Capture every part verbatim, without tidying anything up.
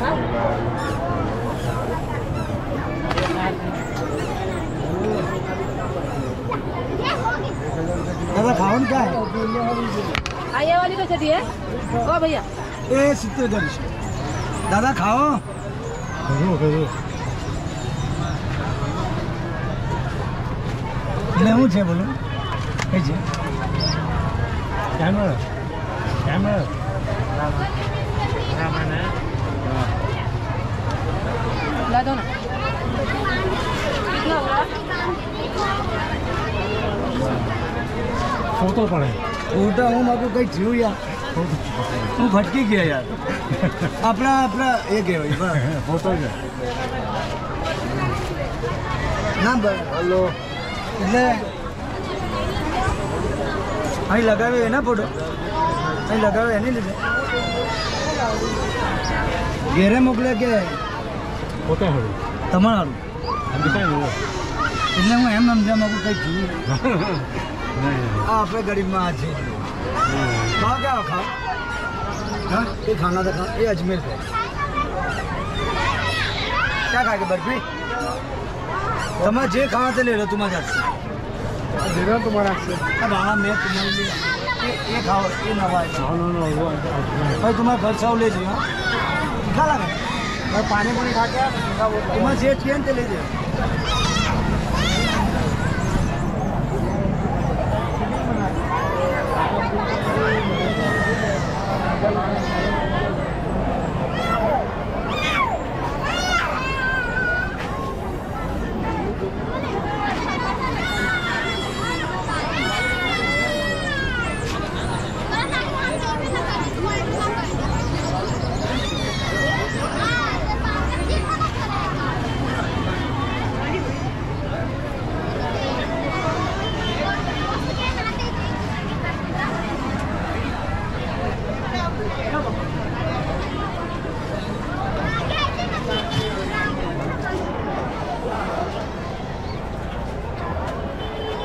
दादा खाओ क्या है? आइए वाली कैसे दी है? ओ भैया ए सित्ते दर दादा खाओ करो करो लेવું છે બોલો કઈ છે કેમેરા કેમેરા રામાના ला दो ना कितना हुआ फोटो पड़े फोटो હું મારું કઈ થયું યાર હું ભટકી ગયા યાર આપણા આપણા એ કહેવાય બરાબર ફોટો છે ના હલો એટલે અહીં લગાવ્યો એના ફોટો અહીં લગાવ્યો એની લીધે ઘેરે મોકલે કે ફોટો હોય તમારું એટલે હું એમ સમજ્યા મારું કંઈ થયું આ આપણે ગરીબમાં આ છે खाओ क्या खाओ हाँ ये खाना था खा ये अजमेर का क्या खाएगा बर्फी तुम्हें जे खाना थे ले लो तुम्हारे हाथ से दे रहा तुम्हारा से अब हाँ मैं तुम्हारे लिए ये ये खाओ ये नवा नो नो नो वो भाई तुम्हारा घर साव ले जाओ खा लगा मैं पानी पानी खा के तुम्हारे जे ट्रेन ते ले जाओ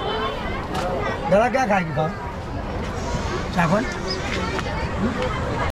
दादा क्या खाएगी खाओ चावल